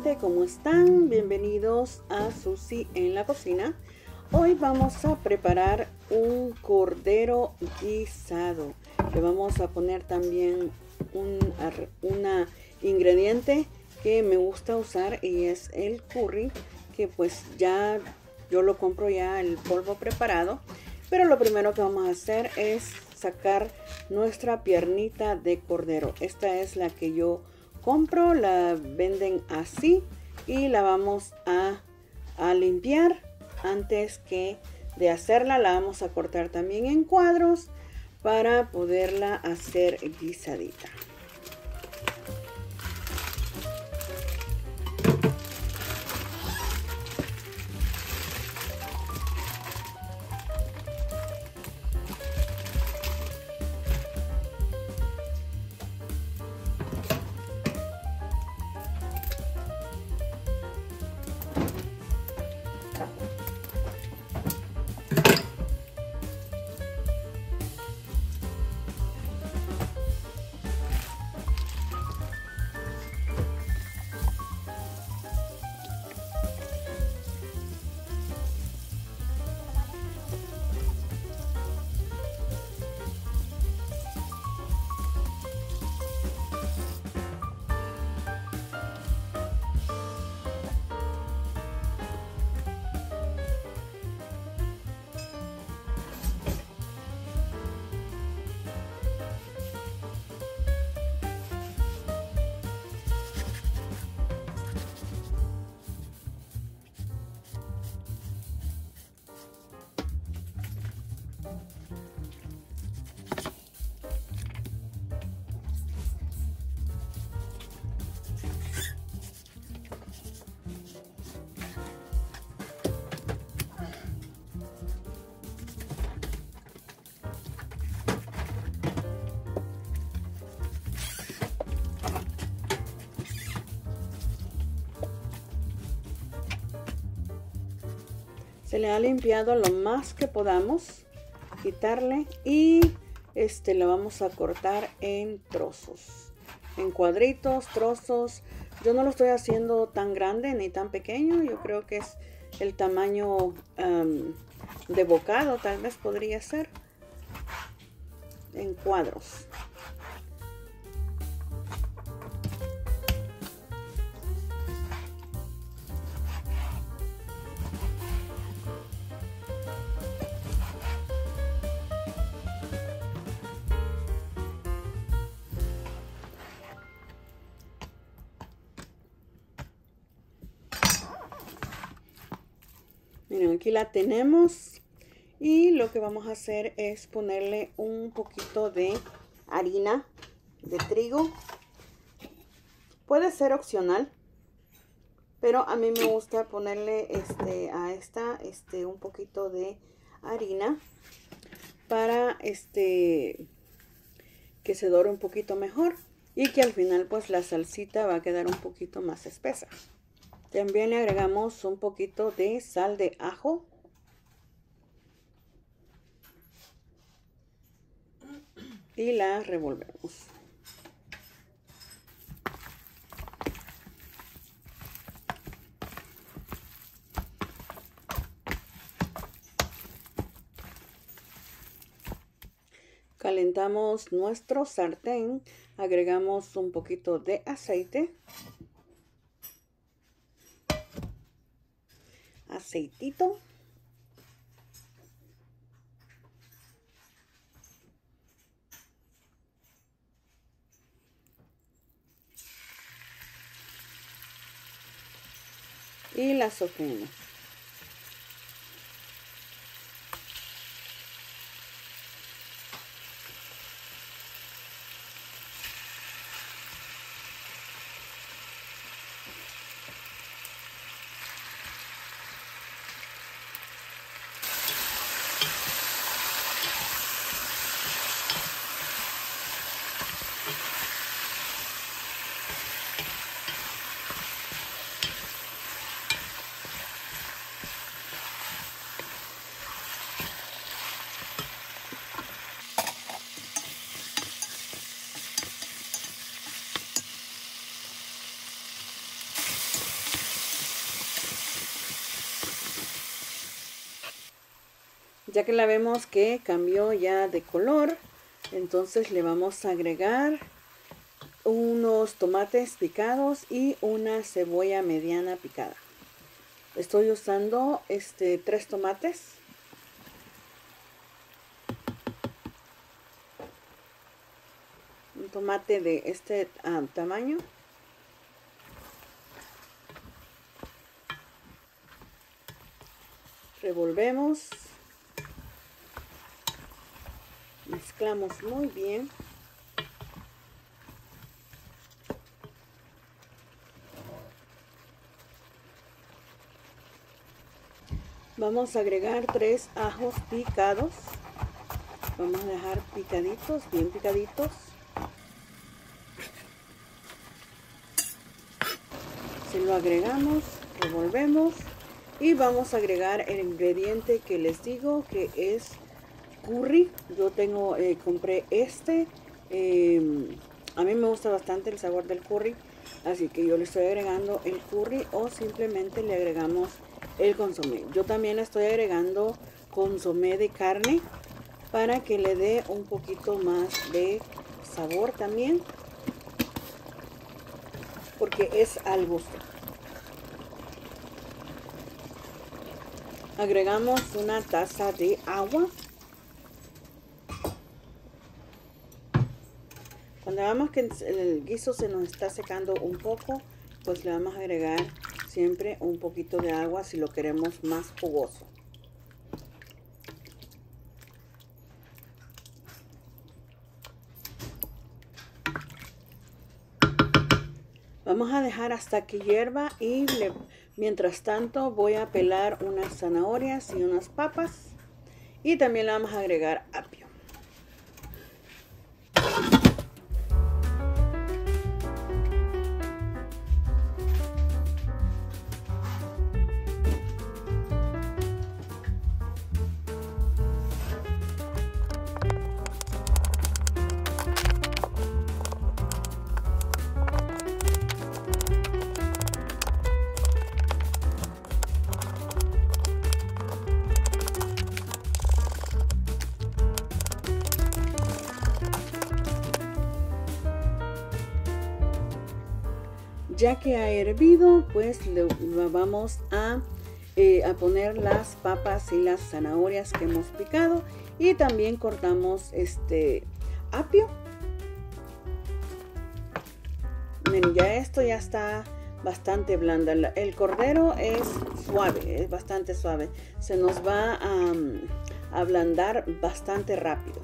gente, ¿cómo están? Bienvenidos a Susi en la cocina. Hoy vamos a preparar un cordero guisado. Le vamos a poner también una ingrediente que me gusta usar y es el curry, que pues ya yo lo compro ya el polvo preparado. Pero lo primero que vamos a hacer es sacar nuestra piernita de cordero. Esta es la que yo compro, la venden así y la vamos a limpiar. Antes que de hacerla, la vamos a cortar también en cuadros para poderla hacer guisadita. Se le ha limpiado lo más que podamos, quitarle y lo vamos a cortar en trozos, en cuadritos, trozos. Yo no lo estoy haciendo tan grande ni tan pequeño, yo creo que es el tamaño de bocado, tal vez podría ser, en cuadros. Miren, aquí la tenemos y lo que vamos a hacer es ponerle un poquito de harina de trigo. Puede ser opcional, pero a mí me gusta ponerle un poquito de harina para que se dore un poquito mejor y que al final pues la salsita va a quedar un poquito más espesa. También le agregamos un poquito de sal de ajo. Y la revolvemos. Calentamos nuestro sartén. Agregamos un poquito de aceite. Aceitito. Y la sofreímos. Ya que la vemos que cambió ya de color, entonces le vamos a agregar unos tomates picados y una cebolla mediana picada. Estoy usando 3 tomates. Un tomate de este tamaño. Revolvemos. Mezclamos muy bien. Vamos a agregar 3 ajos picados. Vamos a dejar picaditos, bien picaditos. Si lo agregamos, revolvemos y vamos a agregar el ingrediente que les digo que es curry. Yo compré a mí me gusta bastante el sabor del curry, así que yo le estoy agregando el curry o simplemente le agregamos el consomé. Yo también le estoy agregando consomé de carne para que le dé un poquito más de sabor también, porque es al gusto. Agregamos una taza de agua. Cuando vemos que el guiso se nos está secando un poco, pues le vamos a agregar siempre un poquito de agua si lo queremos más jugoso. Vamos a dejar hasta que hierva y mientras tanto voy a pelar unas zanahorias y unas papas y también le vamos a agregar apio. Ya que ha hervido, pues le vamos a poner las papas y las zanahorias que hemos picado y también cortamos apio. Miren, ya esto ya está bastante blanda. El cordero es suave, es bastante suave. Se nos va a ablandar bastante rápido.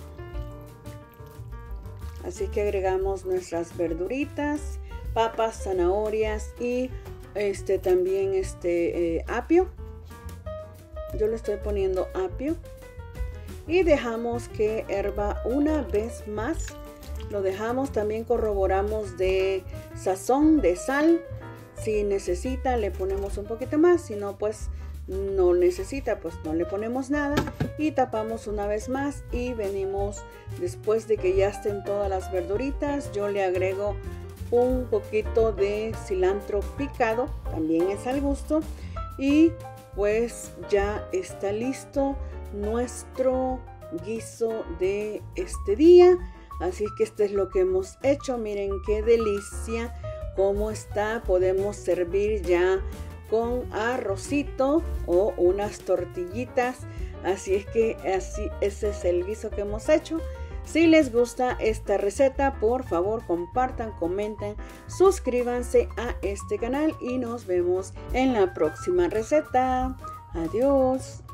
Así que agregamos nuestras verduritas, papas, zanahorias y también apio. Yo le estoy poniendo apio y dejamos que herva una vez más. Lo dejamos, también corroboramos de sazón, de sal. Si necesita le ponemos un poquito más, si no pues no necesita, pues no le ponemos nada y tapamos una vez más y venimos después de que ya estén todas las verduritas. Yo le agrego un poquito de cilantro picado, también es al gusto, y pues ya está listo nuestro guiso de este día. Así que esto es lo que hemos hecho. Miren qué delicia, cómo está. Podemos servir ya con arrocito o unas tortillitas. Así es que ese es el guiso que hemos hecho. Si les gusta esta receta, por favor compartan, comenten, suscríbanse a este canal y nos vemos en la próxima receta. Adiós.